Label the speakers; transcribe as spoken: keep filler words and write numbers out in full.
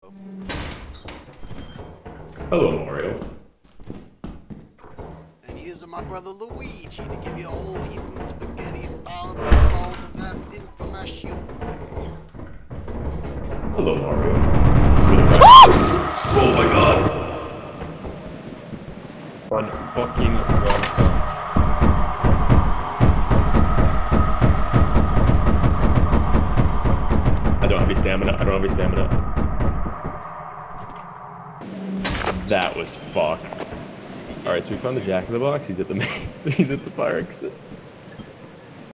Speaker 1: Hello, Mario.
Speaker 2: And here's my brother Luigi to give you a whole heaping spaghetti and power meatballs of that information.
Speaker 1: Hello, Mario. This is really oh my god!
Speaker 3: One fucking one count.
Speaker 1: I don't have any stamina. I don't have any stamina. That was fucked. Alright, so we found the jack in the box. He's at the main, he's at the fire exit.